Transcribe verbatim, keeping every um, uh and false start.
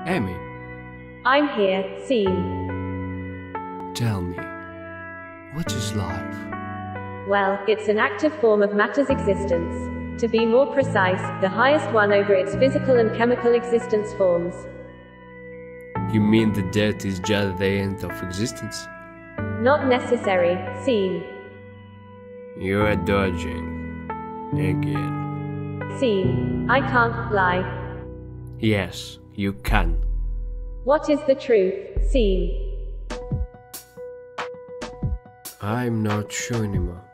Emie, I'm here, seen. tell me, what is life? Well, it's an active form of matter's existence. To be more precise, the highest one over its physical and chemical existence forms. You mean that death is just the end of existence? Not necessary, seen. You are dodging. Again. Seen. I can't lie. Yes, you can. What is the truth, seen? I'm not sure anymore.